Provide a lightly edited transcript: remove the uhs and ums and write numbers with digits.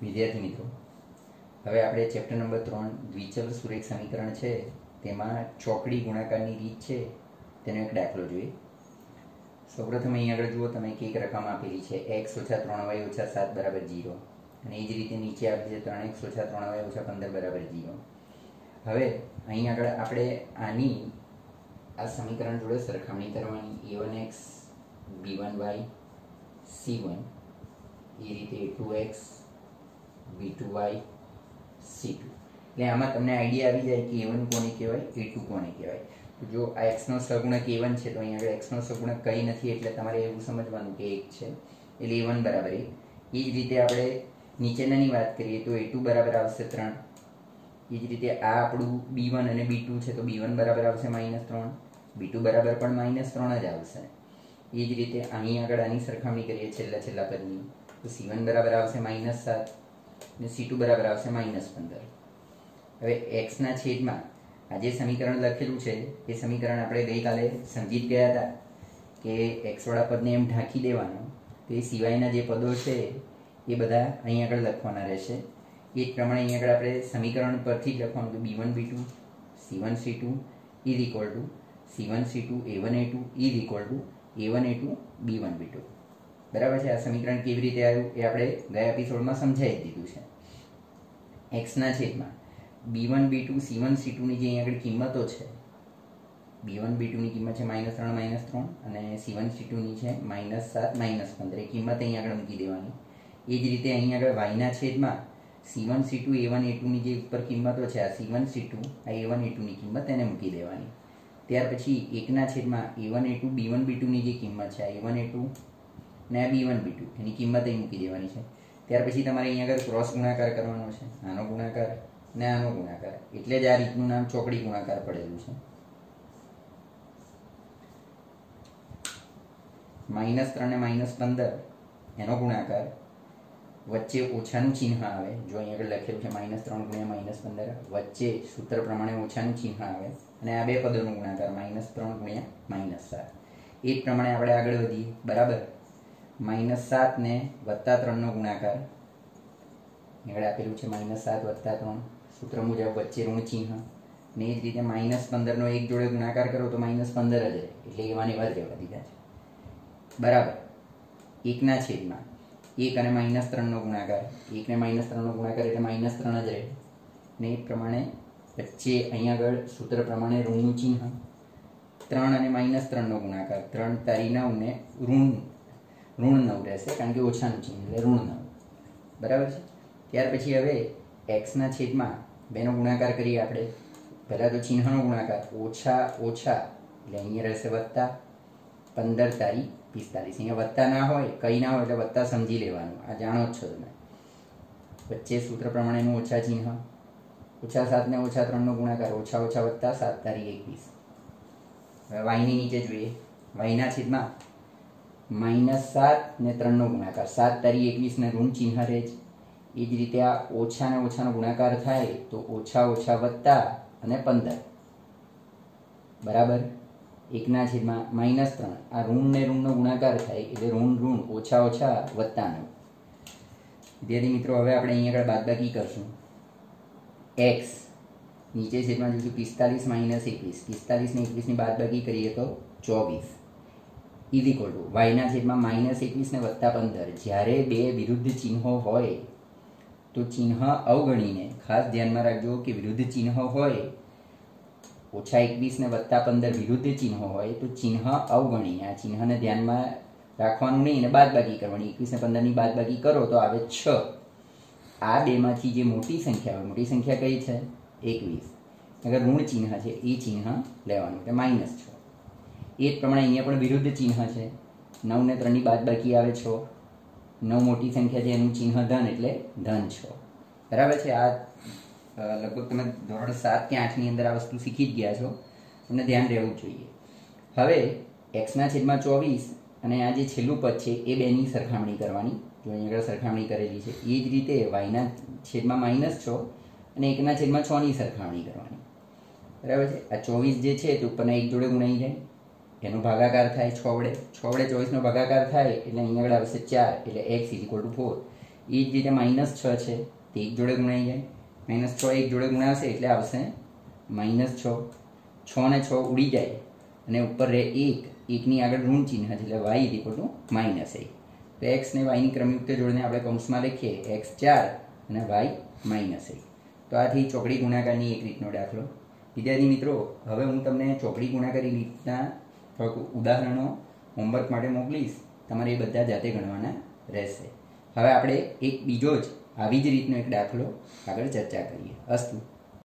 વિદ્યાર્થી મિત્રો, હવે આપણે ચેપ્ટર નંબર 3 દ્વિચલ સુરેખ સમીકરણ છે તેમાં ચોકડી ગુણાકારની રીત છે તેનો એક દાખલો જોઈએ. સૌપ્રથમ અહીં આગળ જુઓ તમે કે એક રકમ આપેલી છે x - 3y - 7 = 0 અને એ જ રીતે નીચે આપેલી છે 3x - 3y - 15 = 0. હવે અહીં આગળ આપણે આની આ સમીકરણ જોડે સરખામણી કરવાની. a1x b1y c1 એ રીતે a2x b2y c2. એટલે આમાં તમને આઈડિયા આવી જાય કે a1 કોને કહેવાય, a2 કોને કહેવાય. તો જો આ x નો સહગુણક a1 છે તો અહીં આગળ x નો સહગુણક કંઈ નથી એટલે તમારે એવું સમજવાનું કે 1 છે એટલે a1 = 1. એ જ રીતે આપણે નીચેનાની વાત કરીએ તો a2 બરાબર આવશે 3. એ જ રીતે આ આપણું b1 અને b2 છે તો b1 બરાબર આવશે -3, b2 બરાબર પણ -3 જ આવશે. એ જ રીતે અહીં આગળ આની સરખામણી કરીએ છેલ્લા પદની તો c1 બરાબર આવશે -7 અને c2 બરાબર આવશે -15. હવે x ના છેદમાં આ જે સમીકરણ લખેલું છે એ સમીકરણ આપણે ગઈકાલે સમજી જ ગયા હતા કે x વાળા પદને એમ ઢાંકી દેવાનું તો એ સિવાયના જે પદો છે એ બધા અહીં આગળ લખવાના રહેશે. એ જ પ્રમાણે અહીં આગળ આપણે સમીકરણ પરથી જ લખવાનું કે b1 b2 c1 c2 c1 c2 a1 a2 a1 a2 b1 b2. બરાબર છે. આ સમીકરણ કેવી રીતે આવ્યું એ આપણે ગયા એપિસોડમાં સમજાવી દીધું છે. x ના છેદમાં b1 b2 c1 c2 ની જે અહીં આગળ કિંમતો છે, b1 b2 ની કિંમત છે -3 -3 અને c1 c2 ની છે -7 -15. એ કિંમત અહીં આગળ મૂકી દેવાની. એ જ રીતે અહીં આગળ y ના છેદમાં c1 c2 a1 a2 ની જે ઉપર કિંમતો છે, આ c1 c2 આ a1 a2 ની કિંમત એને મૂકી દેવાની. ત્યાર પછી 1 ના છેદમાં a1 a2 b1 b2 ની જે કિંમત છે, આ a1 a2 ને આ b1 b2 એની કિંમત અહીં મૂકી દેવાની છે. ત્યાર પછી તમારે અહીં આગળ ક્રોસ ગુણાકાર કરવાનો છે, આનો ગુણાકાર ને આનો ગુણાકાર. એટલે જ આ રીતનું નામ ચોકડી ગુણાકાર પડેલું છે. -3 ને -15 એનો ગુણાકાર, વચ્ચે ઓછાનું ચિહ્ન આવે. જો અહીં આગળ લખેલું છે -3 × -15, વચ્ચે સૂત્ર પ્રમાણે ઓછાનું ચિહ્ન આવે અને આ બે પદોનો ગુણાકાર -3 × -7. એ જ પ્રમાણે આપણે આગળ વધીએ. બરાબર. -7 ને +3 નો ગુણાકાર, આગળ આપેલું છે -7 + 3, સૂત્ર મુજબ વચ્ચે ઋણ ચિહ્ન. ને એ જ રીતે -15 નો એક જોડે ગુણાકાર કરો તો -15 જ રહે એટલે એવાની વાત રહેવા દીધા છે. બરાબર. 1 ના છેદમાં 1 અને -3 નો ગુણાકાર, 1 ને -3 નો ગુણાકાર એટલે -3 જ રહે. ને એ પ્રમાણે વચ્ચે અહીંયા આગળ સૂત્ર પ્રમાણે ઋણનું ચિહ્ન. 3 અને -3 નો ગુણાકાર, 3 તારી 9 ને ઋણ 9 રહેશે કારણ કે ઓછાનું ચિહ્ન એટલે ઋણ 9. બરાબર છે. ત્યાર પછી હવે x ના છેદમાં 2 નો ગુણાકાર કરીએ આપણે. પહેલાં તો ચિહ્નનો ગુણાકાર, ઓછા ઓછા એટલે અહીંયા રહેશે વત્તા, 15 તારી 45. અહીંયા વત્તા ના હોય, કંઈ ના હોય એટલે વત્તા સમજી લેવાનું, આ જાણો જ છો તમે. વચ્ચે સૂત્ર પ્રમાણેનું ઓછા ચિહ્ન, -7 ને -3 નો ગુણાકાર, ઓછા ઓછા વત્તા 7 તારી 21. હવે વાયની નીચે જોઈએ. વાયના છેદમાં -7 ને 3 નો ગુણાકાર, 7 તારી 21 ને ઋણ ચિહ્ન રહે જ. એ જ રીતે આ ઓછા ને ઓછાનો ગુણાકાર થાય તો ઓછા ઓછા વત્તા અને 15. બરાબર. 1 ના છેદમાં -3, આ ઋણ ને ઋણનો ગુણાકાર થાય એટલે ઋણ ઓછા ઓછા વત્તા 9. વિદ્યાર્થી મિત્રો, હવે આપણે અહીં આગળ બાદબાકી કરશું. x નીચે છેદમાં જોઈશું 45 - 21, 45 ને 21 ની બાદબાકી કરીએ તો 24 = y ના છેદમાં -21 ને +15. જ્યારે બે વિરુદ્ધ ચિહ્નો હોય તો ચિહ્ન અવગણીને, ખાસ ધ્યાનમાં રાખજો કે વિરુદ્ધ ચિહ્ન હોય, -21 ને +15 વિરુદ્ધ ચિહ્નો હોય તો ચિહ્ન અવગણીને, આ ચિહ્નને ધ્યાનમાં રાખવાનું નહીં અને બાદબાકી કરવાની. 21 ને 15 ની બાદબાકી કરો તો આવે 6. આ બેમાંથી જે મોટી સંખ્યા હોય, મોટી સંખ્યા કઈ છે? 21. અગર ઋણ ચિહ્ન છે એ ચિહ્ન લેવાનું એટલે -6. એ જ પ્રમાણે અહીંયા પણ વિરુદ્ધ ચિહ્ન છે. 9 ને 3 ની બાદબાકી આવે 6. 9 મોટી સંખ્યા છે એનું ચિહ્ન ધન એટલે ધન 6. બરાબર છે. આ લગભગ તમે ધોરણ 7 કે 8 ની અંદર આ વસ્તુ શીખી જ ગયા છો, તમને ધ્યાન રહેવું જોઈએ. હવે x ના છેદમાં 24 અને આ જે છેલ્લું પદ છે એ બેની સરખામણી કરવાની. જો અહીં આગળ સરખામણી કરેલી છે. એ જ રીતે y ના છેદમાં -6 અને 1 ના છેદમાં 6 ની સરખામણી કરવાની. બરાબર છે. આ 24 જે છે તે ઉપરના એક જોડે ગુણાઈ જાય, એનો ભાગાકાર થાય 6 વડે. 6 વડે 24 નો ભાગાકાર થાય એટલે અહીં આગળ આવશે 4 એટલે x = 4. એ જ રીતે -6 છે તે એક જોડે ગુણાઈ જાય, -6 એક જોડે ગુણાશે એટલે આવશે -6. 6 ને 6 ઉડી જાય અને ઉપર રહે 1, એકની આગળ ઋણ ચિહ્ન છે એટલે y -8. તો x ને y ની ક્રમયુક્ત જોડને આપણે કૌંસમાં લખીએ x4 અને y -8. તો આથી ચોકડી ગુણાકારની એક રીતનો દાખલો. વિદ્યાર્થી મિત્રો, હવે હું તમને ચોકડી ગુણાકારની રીતના થોડાક ઉદાહરણો હોમવર્ક માટે મોકલીશ, તમારે એ બધા જાતે ગણવાના રહેશે. હવે આપણે એક બીજો જ આવી જ રીતનો એક દાખલો આગળ ચર્ચા કરીએ. અસ્તુ.